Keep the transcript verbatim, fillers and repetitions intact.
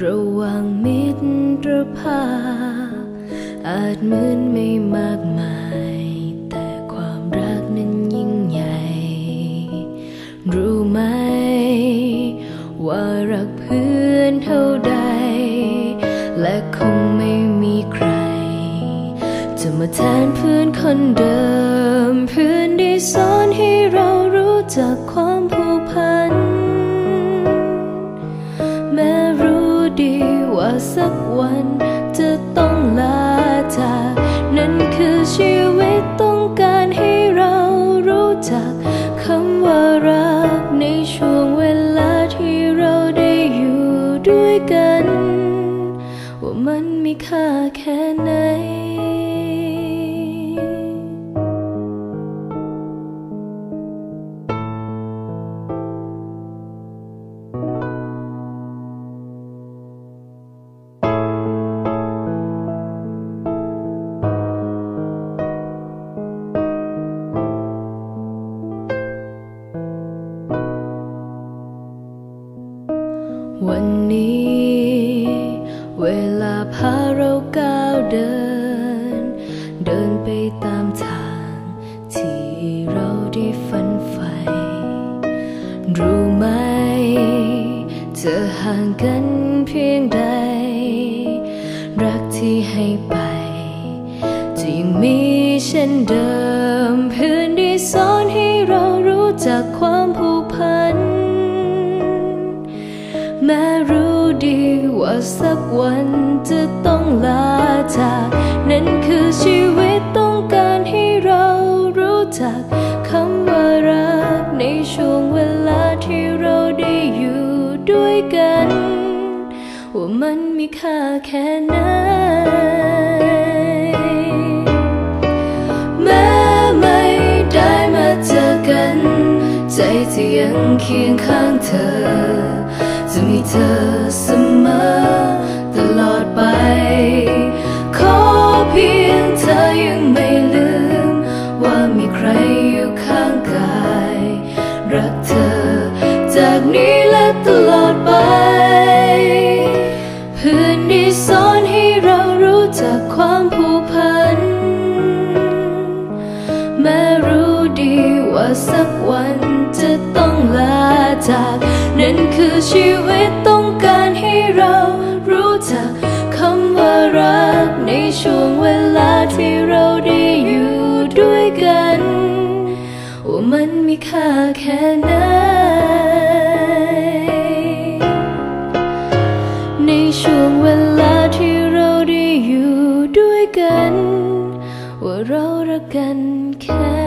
ระหว่างมิตรภาพอาจเหมือนไม่มากมายแต่ความรักนั้นยิ่งใหญ่รู้ไหมว่ารักเพื่อนเท่าใดและคงไม่มีใครจะมาแทนเพื่อนคนเดิมเพื่อนได้สอนให้เรารู้จักความผูกพันแม้รู้ดีว่าสักวันจะต้องลาจากนั่นคือชีวิตต้องการให้เรารู้จักคำว่ารักในช่วงเวลาที่เราได้อยู่ด้วยกันว่ามันมีค่าแค่ไหนวันนี้เวลาพาเราก้าวเดินเดินไปตามทางที่เราได้ฝันใฝ่รู้ไหมจะห่างกันเพียงใดรักที่ให้ไปจะยังมีเช่นเดิมเพื่อนได้สอนให้เรารู้จักความผูกพันแม้รู้ดีว่าสักวันจะต้องลาจากนั่นคือชีวิตต้องการให้เรารู้จักคำว่ารักในช่วงเวลาที่เราได้อยู่ด้วยกันว่ามันมีค่าแค่ไหนแม้ไม่ได้มาเจอกันใจจะยังเคียงข้างเธอจะมีเธอเสมอตลอดไปขอเพียงเธอยังไม่ลืมว่ามีใครอยู่ข้างกายรักเธอจากนี้และตลอดไปเพื่อนได้สอนให้เรารู้จักความผูกพันแม้รู้ดีว่าสักวันจะต้องลาจากนั่นคือชีวิตต้องการให้เรารู้จักคำว่ารักในช่วงเวลาที่เราได้อยู่ด้วยกันว่ามันมีค่าแค่ไหนในช่วงเวลาที่เราได้อยู่ด้วยกันว่าเรารักกันแค่